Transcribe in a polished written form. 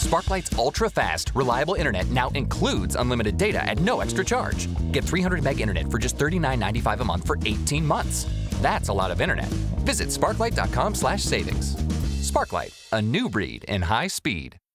Sparklight's ultra-fast, reliable internet now includes unlimited data at no extra charge. Get 300 meg internet for just $39.95 a month for 18 months. That's a lot of internet. Visit sparklight.com/savings. Sparklight, a new breed in high speed.